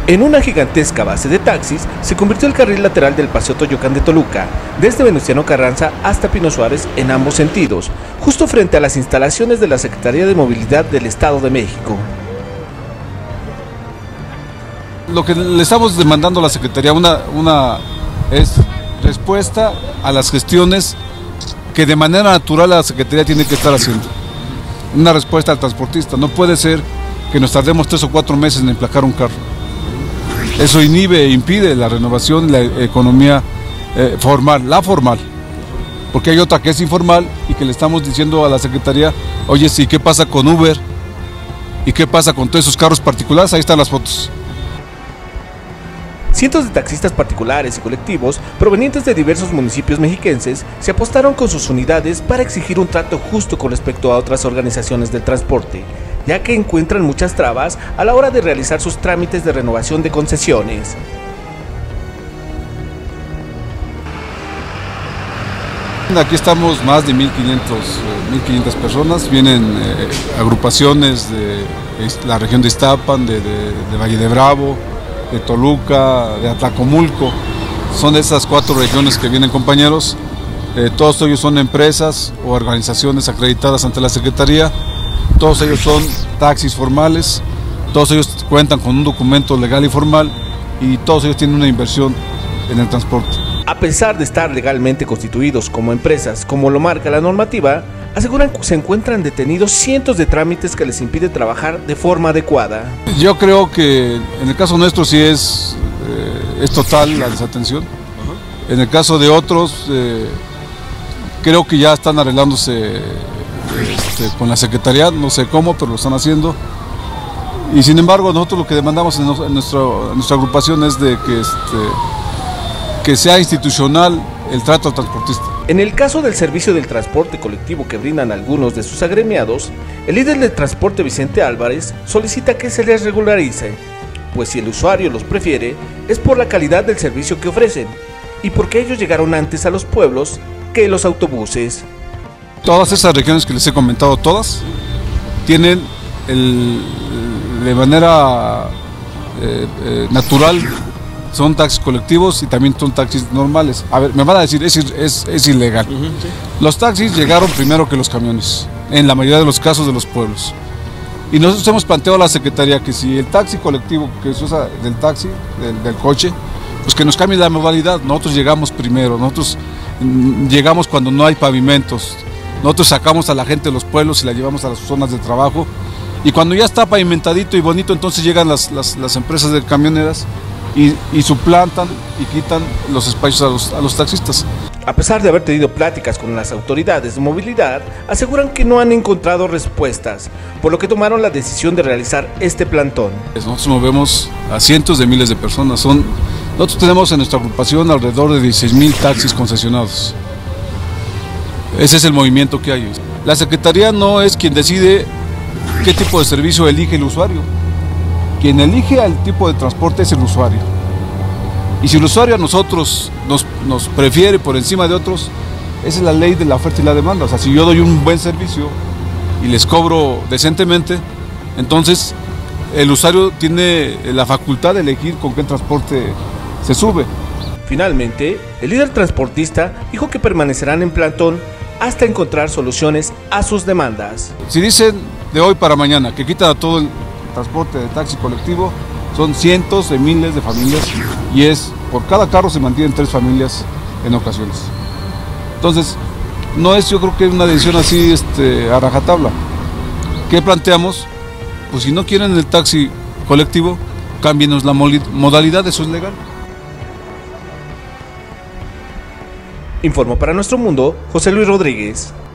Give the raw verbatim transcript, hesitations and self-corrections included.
En una gigantesca base de taxis se convirtió el carril lateral del Paseo Toyocán de Toluca, desde Venustiano Carranza hasta Pino Suárez en ambos sentidos, justo frente a las instalaciones de la Secretaría de Movilidad del Estado de México. Lo que le estamos demandando a la Secretaría una, una es respuesta a las gestiones que de manera natural la Secretaría tiene que estar haciendo. Una respuesta al transportista. No puede ser que nos tardemos tres o cuatro meses en emplacar un carro. Eso inhibe e impide la renovación de la economía eh, formal, la formal. Porque hay otra que es informal y que le estamos diciendo a la Secretaría, oye, sí, ¿qué pasa con Uber? ¿Y qué pasa con todos esos carros particulares? Ahí están las fotos. Cientos de taxistas particulares y colectivos provenientes de diversos municipios mexiquenses se apostaron con sus unidades para exigir un trato justo con respecto a otras organizaciones del transporte, ya que encuentran muchas trabas a la hora de realizar sus trámites de renovación de concesiones. Aquí estamos más de mil quinientas personas, vienen eh, agrupaciones de la región de Iztapan, de, de, de Valle de Bravo, de Toluca, de Atlacomulco. Son de esas cuatro regiones que vienen compañeros. Eh, todos ellos son empresas o organizaciones acreditadas ante la Secretaría. Todos ellos son taxis formales, todos ellos cuentan con un documento legal y formal y todos ellos tienen una inversión en el transporte. A pesar de estar legalmente constituidos como empresas, como lo marca la normativa, aseguran que se encuentran detenidos cientos de trámites que les impide trabajar de forma adecuada. Yo creo que en el caso nuestro sí es, eh, es total la desatención. Uh-huh. En el caso de otros, eh, creo que ya están arreglándose este, con la Secretaría, no sé cómo, pero lo están haciendo. Y sin embargo, nosotros lo que demandamos en, en, nuestro, en nuestra agrupación es de que, este, que sea institucional el trato al transportista. En el caso del servicio del transporte colectivo que brindan algunos de sus agremiados, el líder del transporte Vicente Álvarez solicita que se les regularice, pues si el usuario los prefiere es por la calidad del servicio que ofrecen y porque ellos llegaron antes a los pueblos que los autobuses. Todas esas regiones que les he comentado, todas, tienen el, de manera eh, eh, natural, son taxis colectivos y también son taxis normales. A ver, me van a decir, es, es, es ilegal. Uh-huh, sí. Los taxis llegaron primero que los camiones, en la mayoría de los casos de los pueblos. Y nosotros hemos planteado a la Secretaría que si el taxi colectivo que se usa del taxi, del, del coche, pues que nos cambie la modalidad. Nosotros llegamos primero, nosotros mm, llegamos cuando no hay pavimentos. Nosotros sacamos a la gente de los pueblos y la llevamos a las zonas de trabajo. Y cuando ya está pavimentadito y bonito, entonces llegan las, las, las empresas de camioneras Y, y suplantan y quitan los espacios a los, a los taxistas. A pesar de haber tenido pláticas con las autoridades de movilidad, aseguran que no han encontrado respuestas, por lo que tomaron la decisión de realizar este plantón. Nosotros movemos a cientos de miles de personas. Son, nosotros tenemos en nuestra agrupación alrededor de dieciséis mil taxis concesionados. Ese es el movimiento que hay. La Secretaría no es quien decide qué tipo de servicio elige el usuario. Quien elige al tipo de transporte es el usuario. Y si el usuario a nosotros nos, nos prefiere por encima de otros, esa es la ley de la oferta y la demanda. O sea, si yo doy un buen servicio y les cobro decentemente, entonces el usuario tiene la facultad de elegir con qué transporte se sube. Finalmente, el líder transportista dijo que permanecerán en plantón hasta encontrar soluciones a sus demandas. Si dicen de hoy para mañana que quitan a todo el transporte de taxi colectivo, son cientos de miles de familias y es por cada carro se mantienen tres familias en ocasiones. Entonces, no es yo creo que una decisión así este, a rajatabla. ¿Qué planteamos? Pues si no quieren el taxi colectivo, cámbienos la modalidad, eso es legal. Informó para Nuestro Mundo José Luis Rodríguez.